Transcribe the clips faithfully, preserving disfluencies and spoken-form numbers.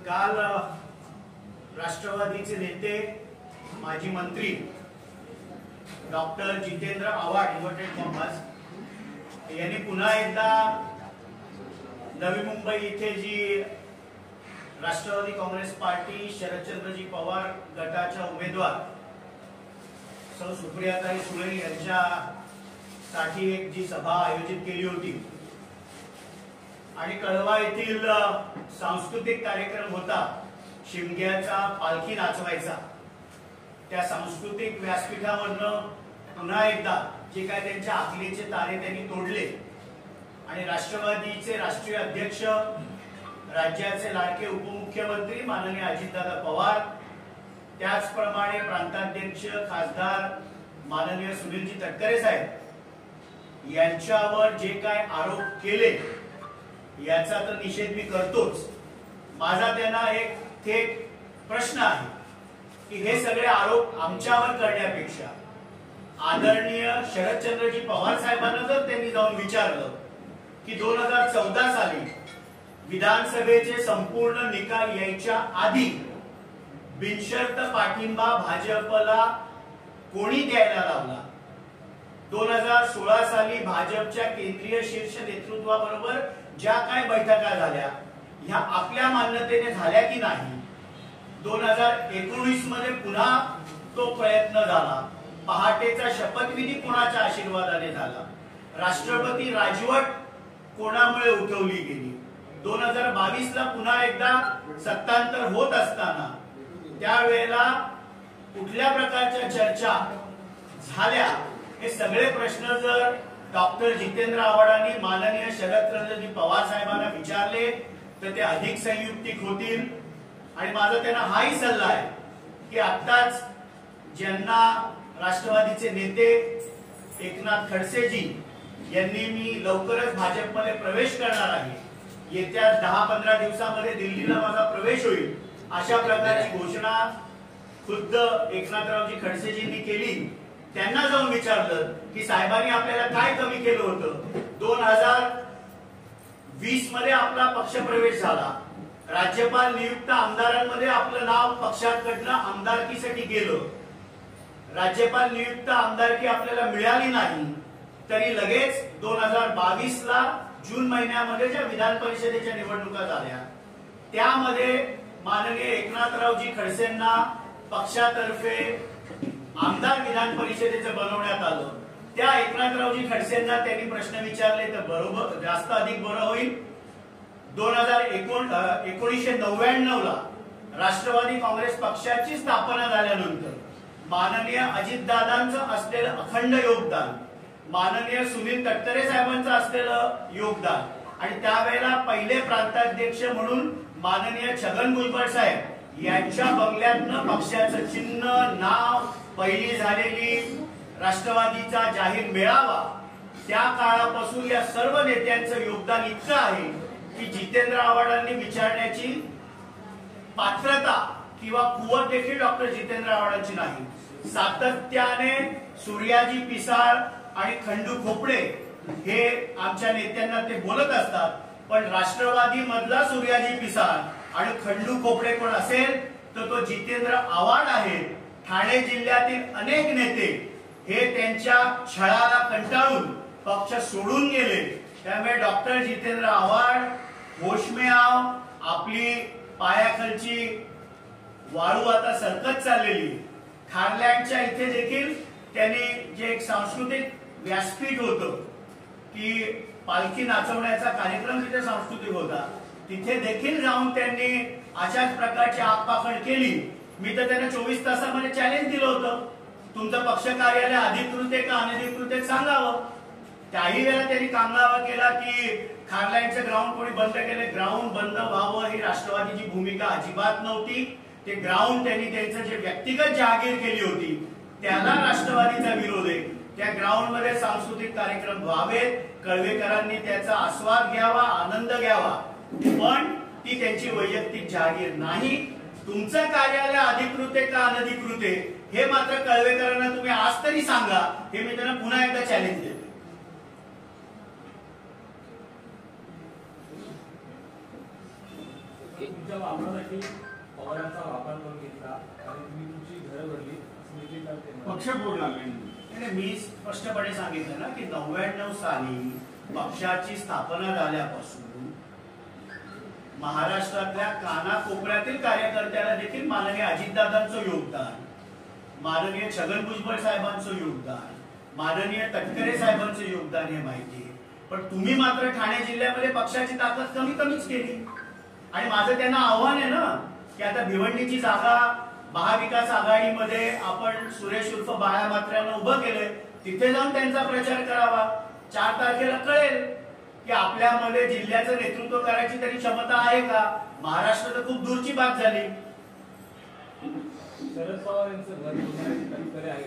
काल राष्ट्रवादीचे नेते माजी मंत्री doctor Jitendra Awhad inverted commas यांनी पुन्हा एकदा नवी मुंबई इथे जी राष्ट्रवादी काँग्रेस पार्टी शरदचंद्रजी पवार गटाच्या उमेदवार सौ सुप्रियाताई सुळे यांच्यासाठी एक जी सभा आयोजित केली होती आणि कळवा येथील सांस्कृतिक कार्यक्रम होता शिमग्याचा पालखी नाचवायचा त्या सांस्कृतिक व्यासपीठावरनं पुन्हा एकदा जे काय त्यांच्या आखलीचे तारे त्यांनी तोडले आणि राष्ट्रवादीचे राष्ट्रीय अध्यक्ष राज्याचे लाडके उपमुख्यमंत्री माननीय अजितदादा पवार त्याचप्रमाणे प्रांताध्यक्ष खासदार माननीय सुनीलजी तटकरे साहेब यांच्यावर जे काय आरोप केले याचा तर निषेध मी करतोच। माझा त्यांना एक थेट प्रश्न आहे की हे सगळे आरोप आमच्यावर करण्यापेक्षा आदरणीय शरदचंद्रजी पवार साहेबांना जर त्यांनी जाऊन विचारलं की दोन हजार चौदा साली विधानसभेचे संपूर्ण निकाल यायच्या आधी बिनशर्त पाठिंबा भाजपला कोणी द्यायला लावला, दोन हजार सोळा साली भाजपच्या केंद्रीय शीर्ष नेतृत्वाबरोबर ज्या काय बैठका झाल्या ह्या आपल्या मान्यतेने झाल्या की नाही, दोन हजार एकोणीस मध्ये पुन्हा तो प्रयत्न झाला, पहाटेचा शपथविधी कोणाच्या आशीर्वादाने झाला, राष्ट्रपती राजवट कोणामुळे उठवली गेली, दोन हजार बावीस ला पुन्हा एकदा सत्तांतर होत असताना त्यावेळेला कुठल्या प्रकारच्या चर्चा झाल्या हे सगळे प्रश्न जर डॉक्टर जितेंद्र आव्हाडांनी माननीय शरदचंद्रजी पवार साहेबांना विचारले तर ते अधिक संयुक्तिक होतील। आणि माझा त्यांना हाही सल्ला आहे की आत्ताच ज्यांना राष्ट्रवादीचे नेते एकनाथ खडसेजी यांनी मी लवकरच भाजपमध्ये प्रवेश करणार आहे, येत्या दहा पंधरा दिवसामध्ये दिल्लीला माझा प्रवेश होईल अशा प्रकारची घोषणा खुद्द एकनाथरावजी खडसेजींनी केली। त्यांना जाऊन विचारलं की साहेबांनी आपल्याला काय कमी केलं होतं, दोन हजार वीस मध्ये आपला पक्ष प्रवेश झाला, राज्यपाल नियुक्त आमदारांमध्ये आपलं नाव पक्षाकडनं आमदारकीसाठी गेलं, राज्यपाल नियुक्त आमदारकी आपल्याला मिळाली नाही तरी लगेच दोन हजार बावीस ला जून महिन्यामध्ये ज्या विधान परिषदेच्या निवडणुका झाल्या त्यामध्ये माननीय एकनाथरावजी खडसेंना पक्षातर्फे आमदार विधान परिषदेचं बनवण्यात आलं। त्या एकनाथरावजी खडसेंना त्यांनी प्रश्न विचारले तर बरोबर जास्त अधिक बरं होईल। दोन हजार एकोणीसशे नव्याण्णव ला राष्ट्रवादी काँग्रेस पक्षाची स्थापना झाल्यानंतर माननीय अजितदादांचं असलेलं अखंड योगदान, माननीय सुनील तटकरे साहेबांचं असलेलं योगदान आणि त्यावेळेला पहिले प्रांताध्यक्ष म्हणून माननीय छगन भुजबळ साहेब यांच्या बंगल्यातनं पक्षाचं चिन्ह नाव पहिली झालेली राष्ट्रवादीचा जाहीर मेळावा त्या काळापासून या सर्व नेत्यांचं योगदान इतकं आहे की जितेंद्र आव्हाडांनी विचारण्याची पात्रता किंवा कुवत देखील डॉक्टर जितेंद्र आव्हाडांची नाही। सातत्याने सूर्याजी पिसाळ आणि खंडू खोपडे हे आमच्या नेत्यांना ते बोलत असतात, पण राष्ट्रवादी मधला सूर्याजी पिसाळ आणि खंडू खोपडे कोण असेल तर तो जितेंद्र आव्हाड आहे। ठाणे जिल्ह्यातील अनेक नेते हे त्यांच्या छळाला कंटाळून पक्ष सोडून गेले, त्यामुळे डॉक्टर जितेंद्र आव्हाड होशमेआव आपली पायाखालची वाळू आता सरकत चाललेली। खारलँडच्या इथे देखील त्यांनी जे एक सांस्कृतिक व्यासपीठ होतं की पालखी नाचवण्याचा कार्यक्रम तिथे सांस्कृतिक होता, तिथे देखील जाऊन त्यांनी अशाच प्रकारची आगपाखड केली। मी तर त्यांना चोवीस तासामध्ये चॅलेंज दिलं होतं, तुमचं पक्ष कार्यालय अधिकृत आहे का अनधिकृत आहे सांगावं। त्याही वेळेला त्यांनी कांगावा केला की खारलँडचं ग्राउंड कोणी बंद केले, ग्राउंड बंद व्हावं ही राष्ट्रवादीची भूमिका अजिबात नव्हती। ते ग्राउंड त्यांनी त्यांचं जे व्यक्तिगत जहागीर केली होती त्याला राष्ट्रवादीचा विरोध आहे। त्या ग्राउंड मध्ये सांस्कृतिक कार्यक्रम व्हावेत, कळवेकरांनी त्याचा आस्वाद घ्यावा, आनंद घ्यावा, पण ती त्यांची वैयक्तिक जहागीर नाही। तुमचं कार्यालय अधिकृत आहे का अनधिकृत आहे हे मात्र कळवेकरांना तुम्ही आज तरी सांगा, हे मी त्यांना पुन्हा एकदा चॅलेंज देतो। तुमच्या वापरासाठी पवारांचा वापर करून घेतला आणि तुम्ही तुमची घरं भरली असं देखील पक्ष बोलला मी स्पष्टपणे सांगितलं ना की नव्याण्णव साली पक्षाची स्थापना झाल्यापासून महाराष्ट्रातल्या कानाकोपऱ्यातील कार्यकर्त्याला देखील माननीय अजितदादांचं योगदान, माननीय छगन भुजबळ साहेबांचं योगदान, माननीय तटकरे साहेबांचं योगदान हे माहिती आहे. पण तुम्ही मात्र ठाणे जिल्ह्यामध्ये पक्षाची ताकद कमी कमीच केली. आणि माझं त्यांना आव्हान आहे ना की आता भिवंडीची जागा महाविकास आघाडीमध्ये आपण सुरेश उर्फ बाळा मात्र्यानं उभं केलंय, तिथे जाऊन त्यांचा प्रचार करावा. चार तारखेला कळेल की आपल्यामध्ये जिल्ह्याचं नेतृत्व करायची तरी क्षमता आहे का. महाराष्ट्र तर खूप दूरची बात झाली. शरद पवार यांचं घर कधीकडे आहे.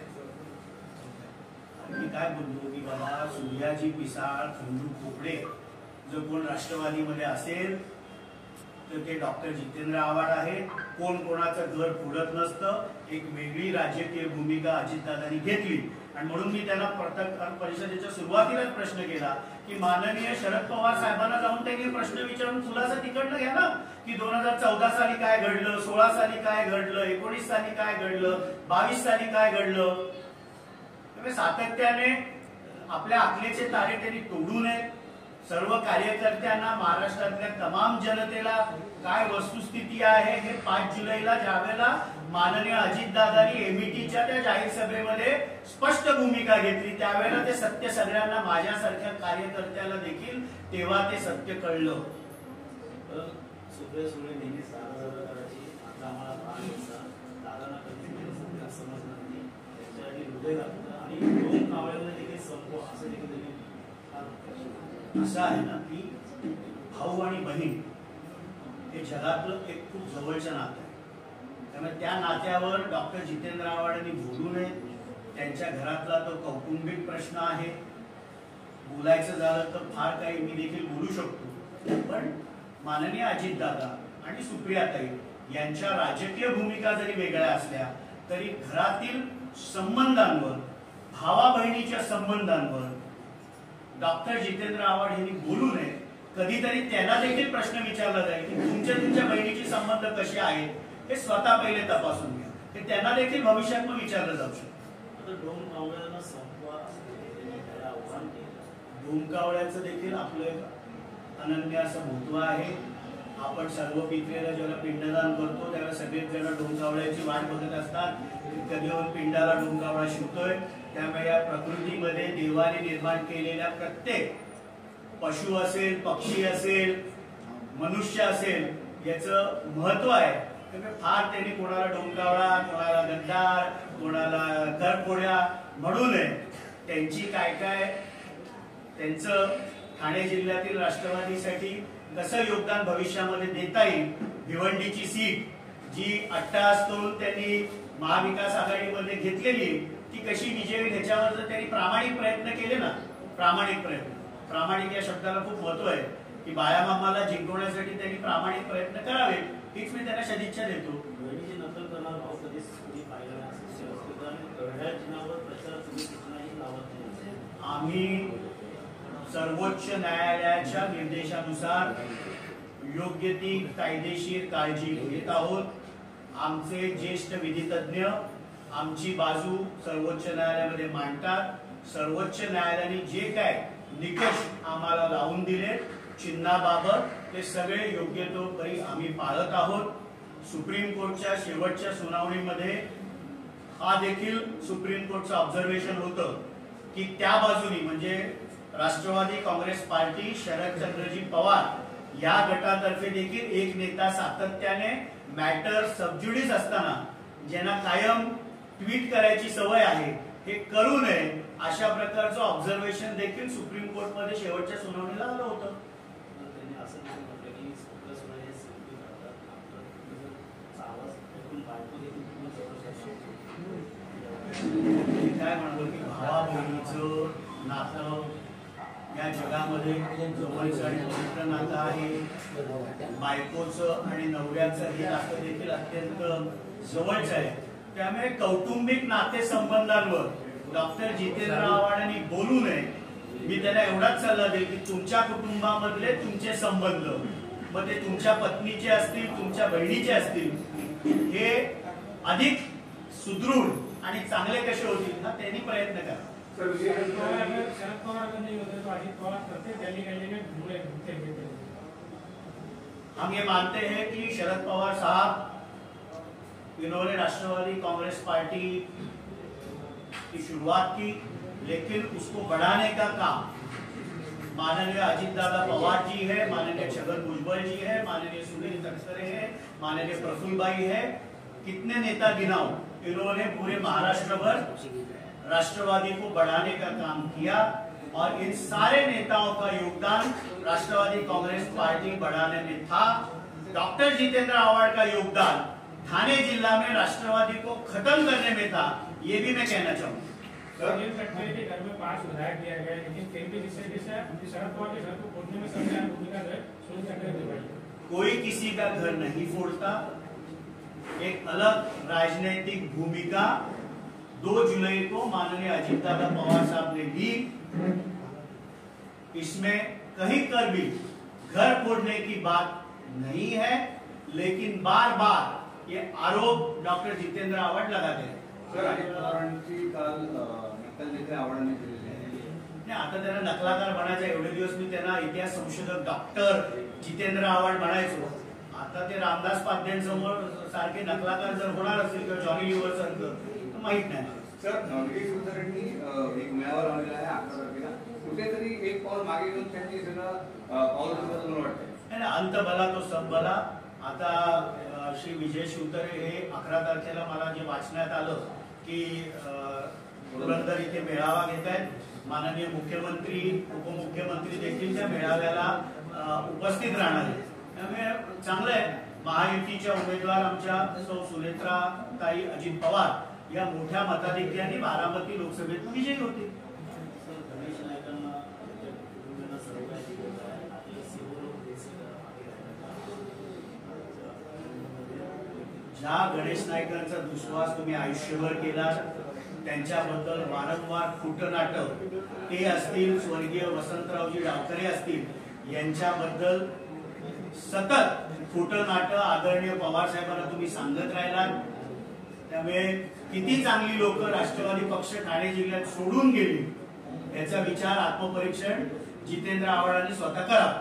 मी काय बोलतो की बाबा सूर्याजी पिसाळ, खंडू खोपडे जर कोण राष्ट्रवादीमध्ये असेल तर ते डॉक्टर जितेंद्र आव्हाड आहेत. कोण कोणाचं घर फोडत नसतं. एक वेगळी राजकीय भूमिका अजितदादांनी घेतली आणि म्हणून मी त्यांना पत्रकार परिषदेच्या सुरुवातीलाच प्रश्न केला की माननीय शरद पवार साहेबांना जाऊन त्यांनी प्रश्न विचारून खुलासा तिकडनं घ्या ना की दोन हजार चौदा साली काय घडलं, सोळा साली काय घडलं, एकोणीस साली काय घडलं, बावीस साली काय घडलं. सातत्याने आपल्या आखलेचे तारे त्यांनी तोडू नये. सर्व कार्यकर्त्यांना, महाराष्ट्रातल्या तमाम जनतेला काय वस्तुस्थिती आहे हे पाच जुलैला ज्यावेळेला माननीय अजितदादांनी एमईटीच्या त्या जाहीर सभेमध्ये स्पष्ट भूमिका घेतली त्यावेळेला ते सत्य सगळ्यांना, माझ्यासारख्या कार्यकर्त्याला देखील तेव्हा ते सत्य कळलं. सुप्रिया सुळे नेहमी सारा करायची, आता आम्हाला भाग घ्यायचा, दादांना कधी समजणार नाही, त्याच्यासाठी हृदय लागतं आणि दोन कावळ्यांना देखील संपवा असं देखील असं आहे ना की भाऊ आणि बहीण हे जगातलं एक खूप जवळचं नातं आहे. त्यामुळे त्या नात्यावर डॉक्टर जितेंद्र आव्हाडांनी बोलू नये. त्यांच्या घरातला तो कौटुंबिक प्रश्न आहे. बोलायचं झालं तर फार काही मी देखील बोलू शकतो. पण माननीय अजितदादा आणि सुप्रियाताई यांच्या राजकीय भूमिका जरी वेगळ्या असल्या तरी घरातील संबंधांवर, भावा बहिणीच्या संबंधांवर डॉक्टर जितेंद्र आव्हाड यांनी बोलू नये. कधीतरी त्यांना देखील प्रश्न विचारला जाईल की तुमच्या तुमच्या बहिणीचे संबंध कसे आहेत हे स्वतः पहिले तपासून घ्या. हे त्यांना देखील भविष्यात विचारलं जाऊ शकतं. डोमकावळ्याचं देखील आपलं अनन्य असं महत्व आहे. आपण सर्व पित्रेला जेव्हा पिंडदान करतो त्यावेळेला सगळेच जण डोमकावळ्याची वाट बघत असतात. कधी पिंडाला डोमकावळा शिवतोय. त्यामुळे या प्रकृतीमध्ये देवाने निर्माण केलेल्या प्रत्येक पशु असेल, पक्षी असेल, मनुष्य असेल याचं महत्व आहे. त्यामुळे फार त्यांनी कोणाला डोमकावळा, कोणाला गद्दार, कोणाला करपोड्या म्हणू नये. त्यांची काय काय त्यांचं ठाणे जिल्ह्यातील राष्ट्रवादीसाठी कसं योगदान भविष्यामध्ये देता येईल. भिवंडीची सीट जी अट्टहास करून त्यांनी महाविकास आघाडीमध्ये घेतलेली ती कशी विजयी ह्याच्यावर जर त्यांनी प्रामाणिक प्रयत्न केले ना, प्रामाणिक प्रयत्न, प्रामाणिक या शब्दाला खूप महत्व आहे की बाळामामाला जिंकवण्यासाठी त्यांनी प्रामाणिक प्रयत्न करावे हीच मी त्यांना सदिच्छा देतो. बहिणीची नकल करणार भाऊ कधीच कोणी पाहिलं नाही. प्रचार तुम्ही कुठलाही लावत नाही. आम्ही सर्वोच्च न्यायालयाच्या निर्देशानुसार योग्य ती कायदेशीर काळजी घेत आहोत. आमचे ज्येष्ठ विधितज्ञ आमची बाजू सर्वोच्च न्यायालयामध्ये मांडतात. सर्वोच्च न्यायालयाने जे काय निकष आम्हाला लावून दिले चिन्हाबाबत ते सगळे योग्य तो परी आम्ही पाळत आहोत. सुप्रीम कोर्टच्या शेवटच्या सुनावणीमध्ये हा देखील सुप्रीम कोर्टचं ऑब्झर्वेशन होतं की त्या बाजूनी म्हणजे राष्ट्रवादी काँग्रेस पार्टी, शरदचंद्रजी पवार या गटातर्फे देखील एक नेता सातत्याने मॅटर सबज्युडिस असताना ज्यांना कायम ट्विट करायची सवय आहे हे करू नये अशा प्रकारचं ऑब्झर्वेशन देखील सुप्रीम कोर्टमध्ये शेवटच्या सुनावणीला आलं होतं. काय म्हणतो की भावा बहिणीचं नातं या जगामध्ये जवळचं आणि पवित्र नातं आहे. बायकोचं आणि नवऱ्याचं हे नातं देखील अत्यंत जवळचं आहे. त्यामुळे कौटुंबिक नातेसंबंधांवर डॉक्टर जितेंद्र आव्हाडांनी बोलू नये. मी त्याला एवढाच सल्ला देईल की तुमच्या कुटुंबामधले तुमचे संबंध मग ते तुमच्या पत्नीचे असतील, तुमच्या बहिणीचे असतील, हे अधिक सुदृढ आणि चांगले कसे होतील ना त्यांनी प्रयत्न करा. शरद पवार अगर नहीं होते तो अजित पवार करते दिल्ली कैंडिडेट ढूंढे ढूंढते ढूंढते हम ये मानते हैं कि शरद पवार साहब इन्होंने राष्ट्रवादी कांग्रेस पार्टी की शुरुआत की, लेकिन उसको बढ़ाने का काम माननीय अजितदादा पवार जी है, माननीय छगन भुजबल जी है, माननीय सुनील तटकरे है, माननीय प्रफुल्ल भाई है, कितने नेता गिनाओ, इन्होंने पूरे महाराष्ट्र भर राष्ट्रवादी को बढ़ाने का काम किया और इन सारे नेताओं का योगदान राष्ट्रवादी कांग्रेस पार्टी बढ़ाने में था. डॉक्टर जितेंद्र आव्हाड का योगदान थाने जिला में राष्ट्रवादी को खत्म करने में था, ये भी मैं कहना चाहूंगा. सुनील तटकरे के घर में पांच विधायक दिया गया, लेकिन फिर भी जिससे जिससे शरद पवार के घर को फोड़ने में सबसे ज्यादा भूमिका है सुनील तटकरे की. कोई किसी का घर नहीं फोड़ता. एक अलग राजनीतिक भूमिका दो जुलाई को माननीय अजितदादा पवार साहब ने ली. इसमें कहीं कर भी घर फोड़ने की बात नहीं है, लेकिन बार बार ये आरोप डॉक्टर जितेंद्र आव्हाड लगाते हैं. सर, अजित पवारांची काल नक्कल देखील आव्हाडांनी केलेली आहे. नाही, आता त्यांना नकलाकार बनायचा. एवढे दिवस मी त्यांना इतिहास संशोधक डॉक्टर जितेंद्र आव्हाड म्हणायचो. आता ते रामदास पाध्यांसमोर सारखे नकलाकार जर होणार असतील किंवा जॉनी लिव्हर सारखं माहित नाही. सर, गिरीश शिवतरेंनी एक मेळावा लावलेला आहे अकरा तारखेला. कुठेतरी एक पाऊल मागे घेऊन त्यांनी सगळं पाऊल उचललं मला वाटतंय. अंत भला तो सब भला. आता श्री विजय शिवतरे हे अकरा तारखेला मला जे वाचण्यात आलं की पुरंदर इथे मेळावा घेत आहेत. माननीय मुख्यमंत्री उपमुख्यमंत्री देखील त्या मेळाव्याला उपस्थित राहणार आहेत. त्यामुळे चांगलं आहे. महायुतीच्या उमेदवार आमच्या सौ सुनेत्राताई अजित पवार या मोठ्या मताधिक्याने बारामती लोकसभेत विजयी होते. गणेश नायकांना कुटुंबियांना सर्व काही दिलेलं आहे. आपल्या सर्व लोक ज्या गणेश नायकांचा दुस्वास तुम्ही आयुष्यभर केला, त्यांच्याबद्दल वारंवार खोटनाटक, ते असतील स्वर्गीय वसंतरावजी डावकरे असतील, यांच्याबद्दल सतत खोटं नाटक आदरणीय पवार साहेबांना तुम्ही सांगत राहिलात. त्यामुळे किती चांगली लोक राष्ट्रवादी पक्ष ठाणे जिल्ह्यात सोडून गेली याचा विचार आत्मपरीक्षण जितेंद्र आव्हाडांनी स्वतः करा.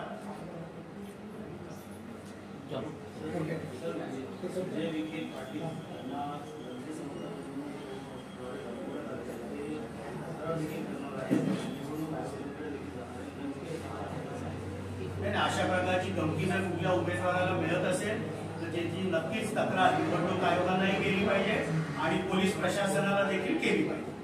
जे विखे पाटील यांना अशा प्रकारची धमकी जर कुठल्या उमेदवाराला मिळत असेल तर त्याची नक्कीच तक्रार निवडणूक आयोगालाही केली पाहिजे आणि पोलीस प्रशासनाला देखील केली पाहिजे.